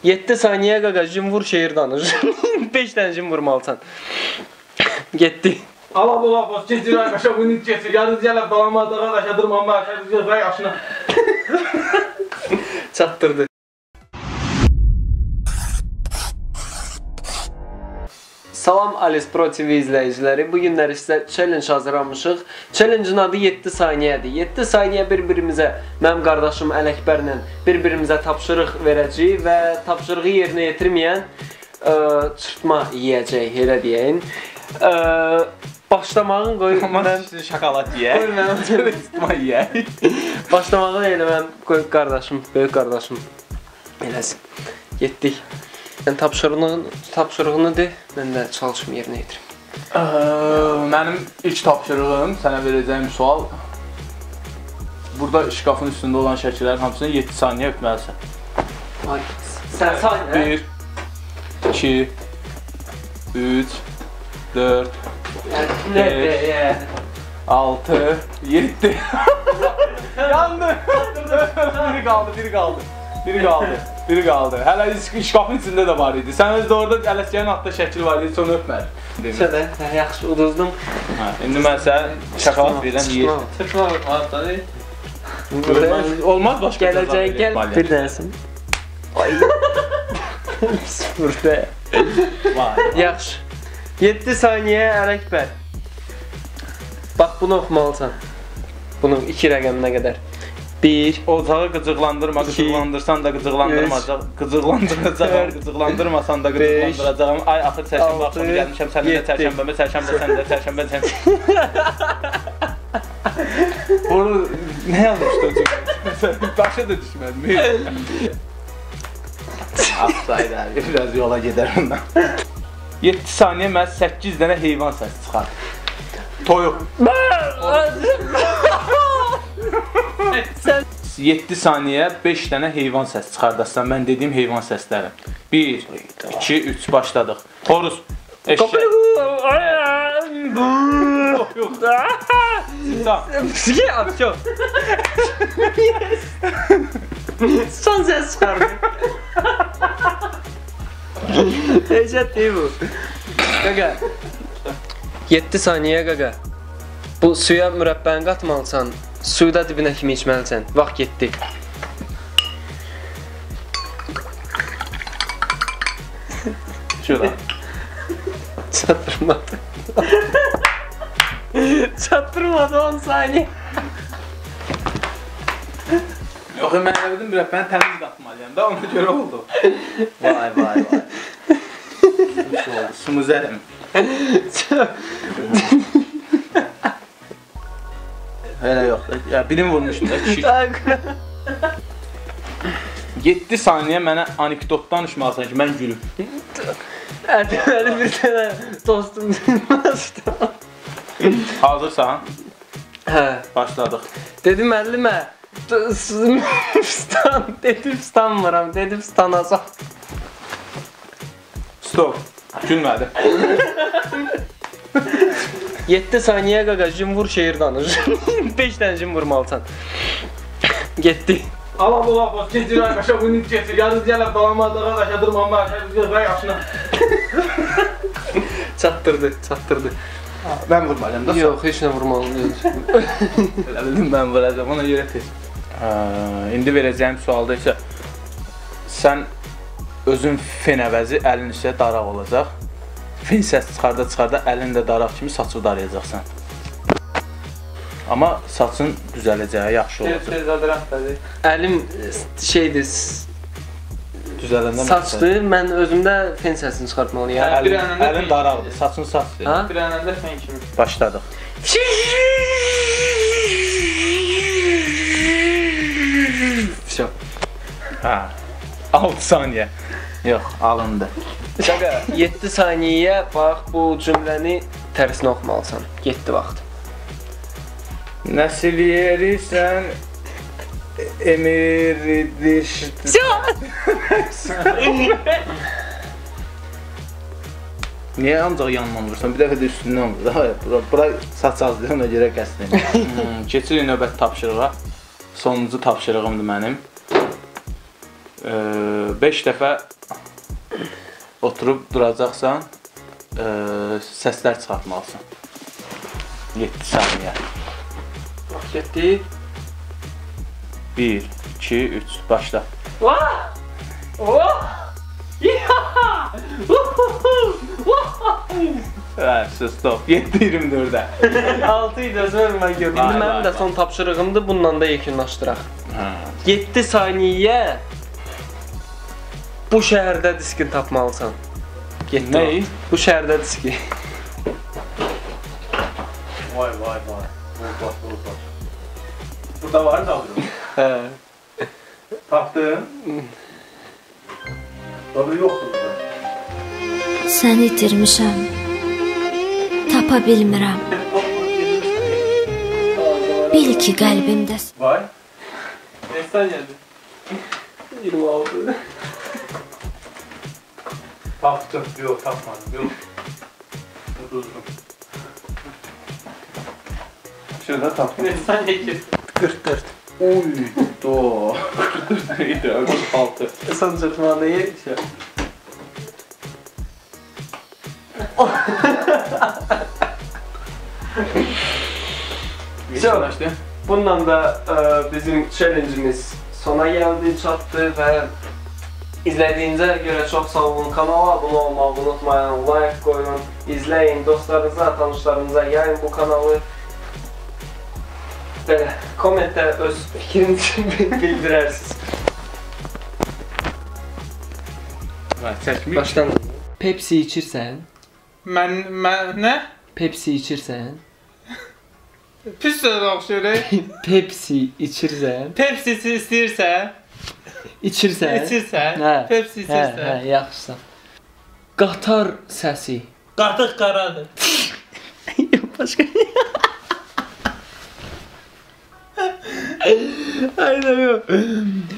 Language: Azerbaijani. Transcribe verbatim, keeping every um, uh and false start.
yeddi saniye qaqa jimvur şehir danır. beş tane jim vurmalısan. Getdi. Allah Allah boş keçir arkadaşlar bunu keçir. Yalnız yerler dalamazlar arkadaşlar durmam arkadaşlar vay aşına. Çatdırdı. Salam Alice Pro T V izləyiciləri. Bu günləri sizə challenge hazırlamışıq. Challenge'ın adı yeddi saniyədir. yeddi saniyə bir-birimizə, mənim qardaşım Ələkbərlə bir-birimizə tapşırıq verəcəyik və tapşırığı yerinə yetirməyən ə, çırpma yeyəcək, elə deyək. Ə, başlamağın qoy mən şokolad yeyək. Qoy mən çırpma yeyək. Başlamağı elə mən qoy qardaşım, böyük qardaşım eləsin. Getdik. Sən tapşırığını, tapşırığını de, mən də çalışım yerinə yetirim. Mənim ilk tapşırığım, sənə verəcəyim sual. Burada şkafın üstündə olan şəkillərin hamısını yeddi saniyə öpməlisən. Ay, sən say, hə? bir, iki, üç, dörd, beş, altı, yeddi. Yandı. Biri qaldı, biri qaldı. Biri qaldı. Biri qaldı. Hələ şkafın içində də var idi. Sən özdə orada ələskəyin altında şəkil var idi, sonra öpməli. Şədə, yaxşı, uduzdum. İndi mən sənə şokolad verirəm, yeyir. Çırpma var, olmaz başqa gələcək, gəl, bir dənəsin. Ay, burada. Yaxşı. yeddi saniyə Ələkbər. Bax, bunu oxumalısan. Bunu iki rəqəminə qədər. bir, ocağı qıcıqlandırma, qıcıqlandırsan da qıcıqlandırmacaq, qıcıqlandıracağam, qıcıqlandırmasan da qıcıqlandıracağam. Ay, axır çərşənbə axşamı gəlmişəm, sənin də çərşənbəmə, çərşənbə sənin də çərşənbə çərşənbə. Onu nə yazmışdı o? Başa da düşmədim. Afsaydı abi, biraz yola gedər ondan. yeddi saniyə mən səkkiz dənə heyvan səsi çıxar. Toyuq. yeddi saniyə beş dənə heyvan səsi çıxardasan, mən dediyim heyvan səsləri. bir, iki, üç, başladıq. Xoruz, eşək. Yox, yox. Psiki, abço. Son səs çıxardı. Eşət deyil bu. Qaqa, yeddi saniyə qaqa. Bu suya mürəbbəni qatmalısan. Suyu da dibinə kimi içməlisən. Vaxt getdi. Şurada. Çatdırmadı. Çatdırmadı on saniyə. Yox, mən elədim, mürəbbəni təmiz qatmalıyam da, ona görə oldu. Vay, vay, vay. Sumuz əlim. Hələ yox, birini vurmuşum da, kişi. yeddi saniyə mənə anekdot danışmalısan ki, mən gülüm. Deməli bir dənə dostum bilməzdi. Hazırsan? Hə. Başladıq. Dedim müəllimə, stan, dedim stanmıram, dedim stanacaq. Stop, gülmədi. yeddi saniyə qaqa jimvur şehir danır. beş dənə jim vurmalısan. Getdi. Allah Allah boş keçir arkadaşlar bunu keçir. Yalnız yerler dalamazlar arkadaşlar durmam arkadaşlar vay aşına. Çatdırdı, çatdırdı. Ben vurmalıyım da. Yox, heç nə vurmalıyım. Elə bildim mən vuracağım, ona görə tez. İndi verəcəyim sualda isə sən özün fen əvəzi əlin üstə daraq olacaq. Fen səs çıxarda çıxarda əlində daraq kimi saçı darayacaqsan. Amma saçın düzələcəyi yaxşı olacaq. Əlim şeydir, düzələndə saçdır, mən özümdə fen səsini çıxartmalıyam. Əlin daraqdır, saçın saçdır. Bir ənəndə fen kimi. Başladıq. Всё. Hə, altı saniyə. Yox, alındı. Qaqa, yeddi saniyəyə bax bu cümləni tərsinə oxumalısan. Getdi vaxt. Nəsil yeriysən emiridir. Niyə ancaq yanından vursan? Bir dəfə də üstündən vur. Hayır, bura, bura saç azdır, ona görə qəsd edirəm. hmm, Keçirik növbəti tapşırığa. Sonuncu tapşırığımdır mənim. Ee, beş dəfə oturub duracaqsan, e, səslər çıxartmalısın. yeddi saniyə. Vaxt getdi. bir, iki, üç, başla. Vah! Oh! Yaha! Hə, stop. yeddi iyirmi dördə. altı idi özüm mən gördüm. Vay, İndi vay, mənim də vay. son tapşırığımdır. Bununla da yekunlaşdıraq. Hə. yeddi saniyə bu şəhərdə diskin tapmalısan. Getdi. Ney? Bu şəhərdə diski. Vay vay vay. Vur bak, vur bak. Burada var da bunu. Hə. Tapdın. Tabii yoktu burada. Səni itirmişəm. Tapa bilmirəm. Bil ki qəlbimdəsən. Vay. Kaç saniyədir? iyirmi altı. Tapdım. Yok tapmadım. Yok. Uduzdum. Şurada tapdım. Kaç saniyə keçdi? qırx dörd. Uy. Do. Neydi? kırk altı. Son çırpmada yetişir. Geçmişti. Bununla da e, bizim challenge'imiz sona geldi, çattı ve izlediğinize göre çok sağ olun. Kanala abone olmayı unutmayın, like koyun, izleyin, dostlarınıza, tanışlarınıza yayın bu kanalı. Ve komente öz fikrinizi bildirersiniz. Baştan. Pepsi içirsen, Mən, mən, nə? Pepsi içirsen, Pis söz oxşuyur. Pepsi içirsen, Pepsi istəyirsən, içirsən, içirsən, Hə, Pepsi hə, içirsən. hə, yaxşısan. Qatar səsi. Qatıq qaradır. Başqa. Aynen yok.